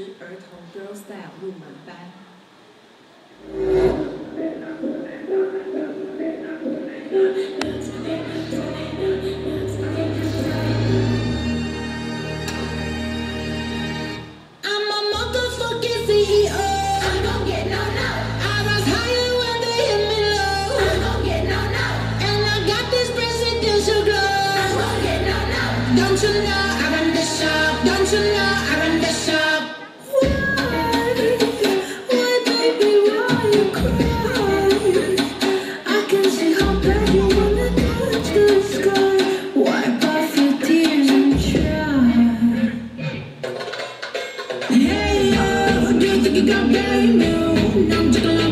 儿童 Girl Style 入门班。 Don't you know I run the shop? Don't you know I run the shop? Why, baby, why you cry? I can see how bad you wanna touch the sky. Wipe off your tears and try. Hey, yo, do you think you got brand new? I'm